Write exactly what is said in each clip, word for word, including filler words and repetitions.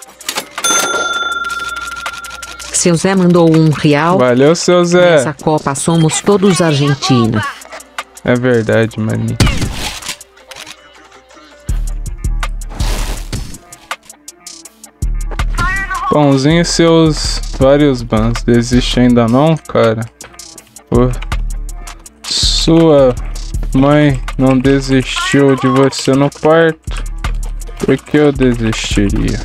Seu Zé mandou um real. Valeu, seu Zé. Nessa Copa somos todos Argentina. É verdade, maninho. Pãozinho e seus vários bans. Desiste ainda não, cara? Pô. Sua mãe não desistiu de você no quarto? Por que eu desistiria?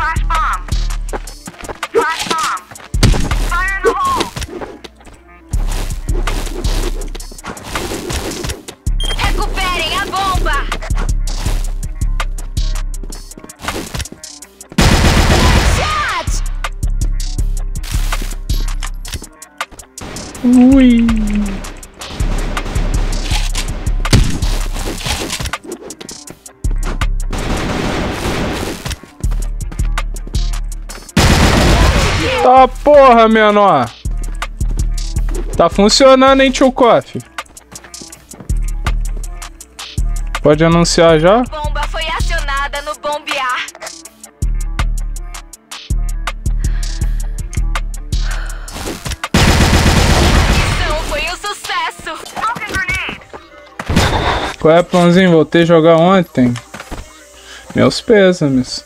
Recuperem a bomba! Shot! Ui. Tá porra, menor. Tá funcionando, hein, tio Coffee? Pode anunciar já? Bomba foi acionada no bombear. A missão foi um sucesso. Qual é, Pãozinho? Voltei a jogar ontem. Meus pêsames.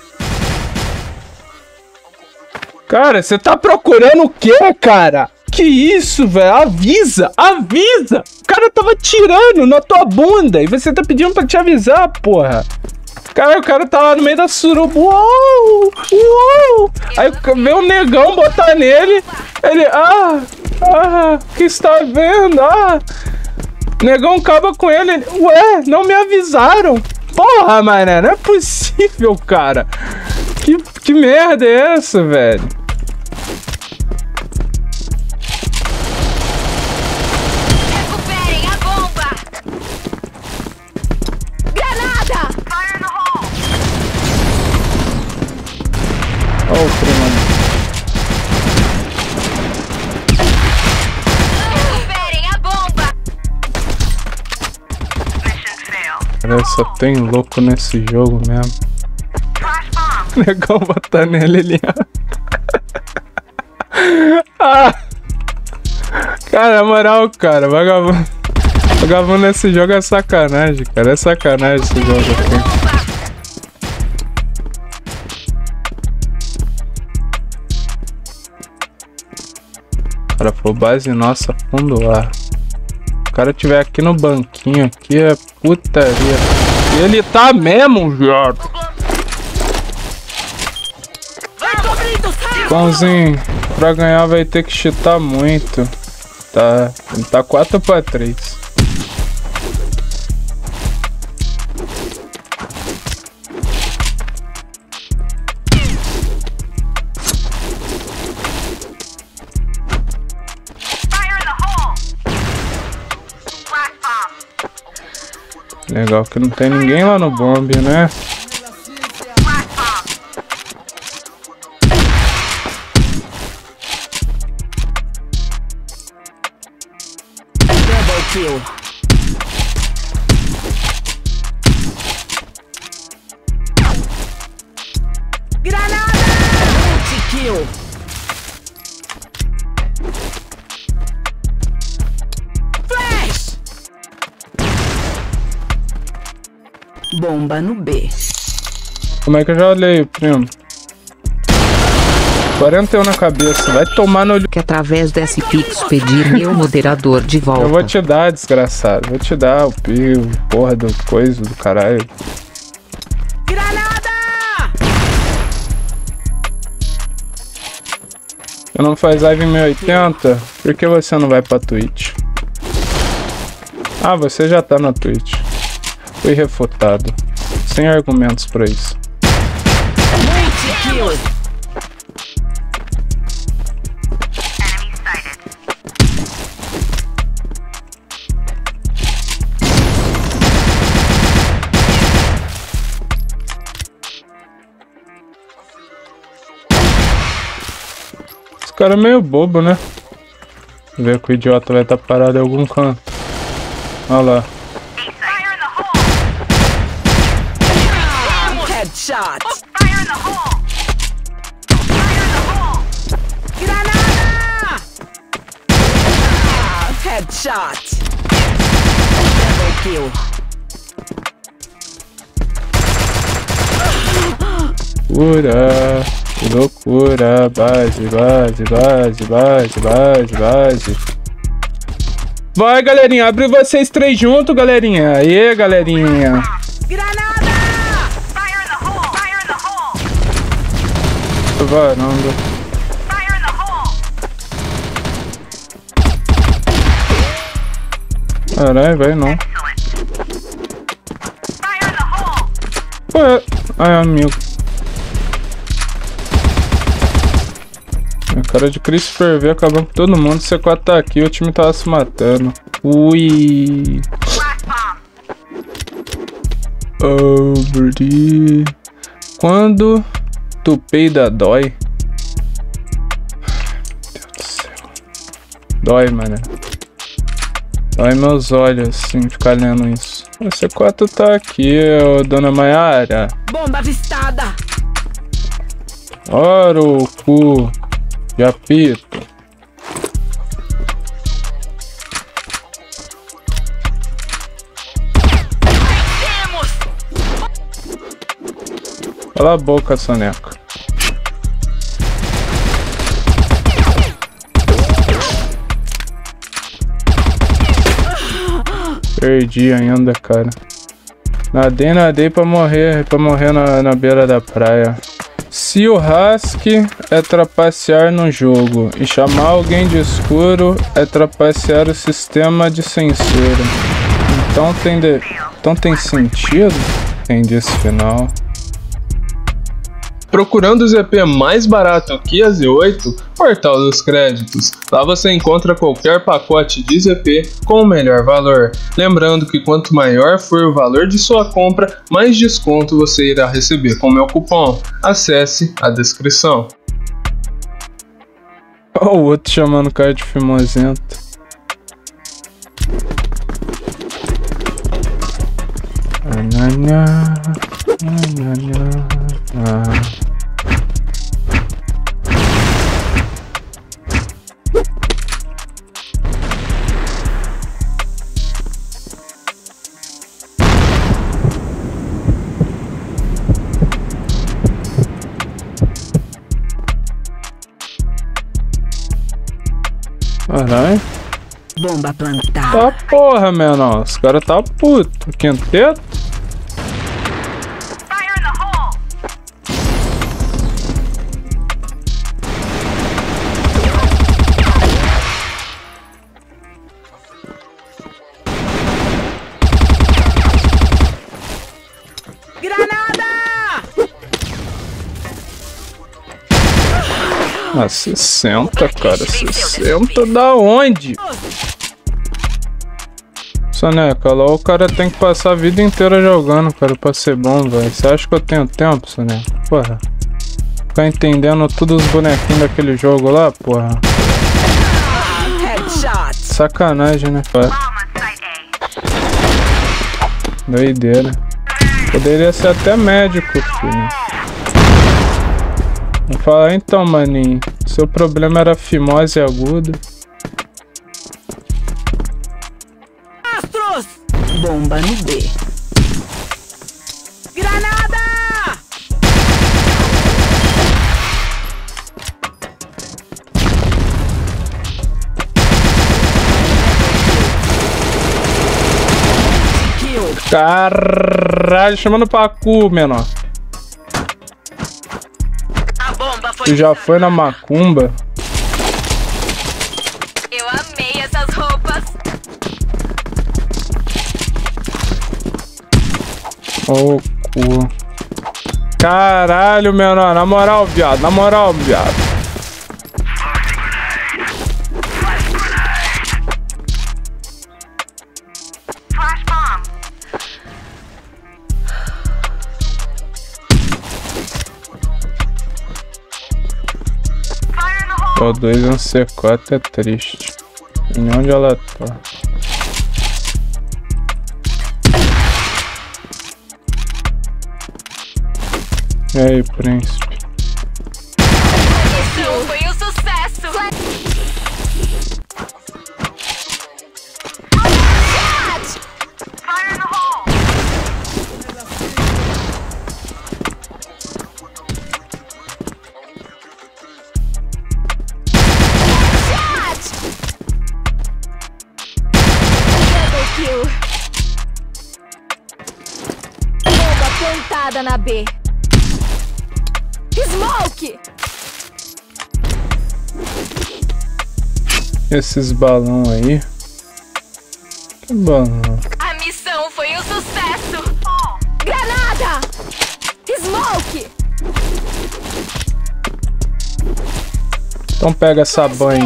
Cara, você tá procurando o quê, cara? Que isso, velho? Avisa! Avisa! O cara tava tirando na tua bunda e você tá pedindo pra te avisar, porra. Cara, o cara tá lá no meio da suruba. Uou! Uou! Aí vê um negão botar nele. Ele... Ah! Ah! O que está vendo? Ah! Negão acaba com ele. ele Ué, não me avisaram. Porra, mané, não é possível, cara. Que, que merda é essa, velho? Recuperem a bomba. Granada! Fire in the hole. Ó, o tremendo. Recuperem a bomba. Mission failed. Cara, só tem louco nesse jogo mesmo. Flash bomb. Legal botar nele ali. Ah! Cara, na moral, cara, vagabundo. Vagabundo nesse jogo é sacanagem, cara. É sacanagem esse jogo aqui. Cara, pô, base nossa fundo ar. O cara tiver aqui no banquinho aqui é putaria. E ele tá mesmo, viado. Pãozinho, pra ganhar vai ter que cheatar muito. Tá, tá quatro pra três. Legal que não tem ninguém lá no bombe, né? Kill. Granada! Multi-kill. Flash! Bomba no B. Como é que eu já olhei, primo? quarenta e um na cabeça, vai tomar no... Que através desse pix pedir meu moderador de volta. Eu vou te dar, desgraçado. Vou te dar o pio, porra do coisa do caralho. Granada! Você não faz live em mil e oitenta? Por que você não vai pra Twitch? Ah, você já tá na Twitch. Fui refutado. Sem argumentos pra isso. Multi-kill. Esse cara é meio bobo, né? Ver que o idiota vai estar parado em algum canto. Olha lá. Headshot. Fire in the hole! Headshot. Double kill. Loucura, que loucura, base, base, base, base, base, base. Vai, galerinha, abre vocês três juntos, galerinha. Aê, galerinha. Granada! Fire in the hole! Fire in the hole! Varanda. Fire in the hole! Caralho, vai não. Fire in the hole! Ué, ai, amigo. A cara de Christopher V acabando com todo mundo. C quatro tá aqui, o time tava se matando. Ui. Flash bomb! Oh, Birdie. Quando tu peida dói. Meu Deus do céu. Dói, mano. Dói meus olhos, assim, ficar lendo isso. O C quatro tá aqui, ô, dona Mayara. Bomba avistada! Ora o cu de apito. Temos! Cala a boca, soneca. Perdi ainda, cara. Nadei, nadei pra morrer, pra morrer na, na beira da praia. Se o Husky é trapacear no jogo e chamar alguém de escuro é trapacear o sistema de censura. Então tem, de... então tem sentido? Entendi esse final. Procurando o Z P mais barato que a Z oito? Portal dos Créditos. Lá você encontra qualquer pacote de Z P com o melhor valor. Lembrando que quanto maior for o valor de sua compra, mais desconto você irá receber com meu cupom. Acesse a descrição. Olha o outro chamando o cara de fimosento. Nanana, nanana, nanana. Caralho. Bomba plantada. Tá porra, menor. Os caras tá puto. Quinteto? Fire in the hole! Granada! Ah, sessenta, cara. sessenta da onde? Soneca, lá o cara tem que passar a vida inteira jogando, cara, pra ser bom, velho. Você acha que eu tenho tempo, Soneca? Porra. Ficar entendendo todos os bonequinhos daquele jogo lá, porra. Headshot! Sacanagem, né, cara? Doideira. Poderia ser até médico, filho. Vou falar então, maninho. Seu problema era fimose aguda. Astros! Bomba no B. Granada! Kill. Caralho, chamando pra cu, menor. A bomba foi. Tu já foi na macumba? Eu amei essas roupas. Ô, cu. Caralho, menor. Na moral, viado. Na moral, viado. Flash bomb. Fire in the hole. O dois no C quatro é triste. Em onde ela tá? E aí, príncipe? Esse foi um sucesso. Granada na B. Smoke! Esses balão aí. Que balão? A missão foi um sucesso! Granada! Smoke! Então pega essa bang.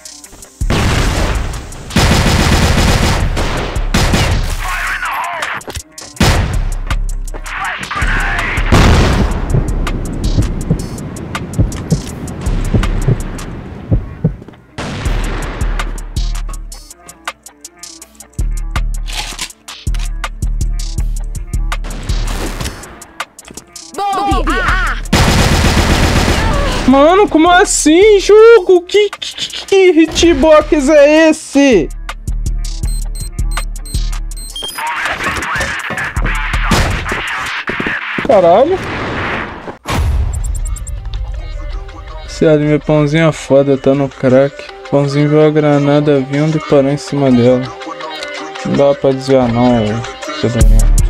Mano, como assim, jogo? Que, que, que hitbox é esse? Caralho. Esse anime pãozinho é foda, tá no crack. Pãozinho viu a granada vindo e parou em cima dela. Não dá pra desviar não, Cedorinha.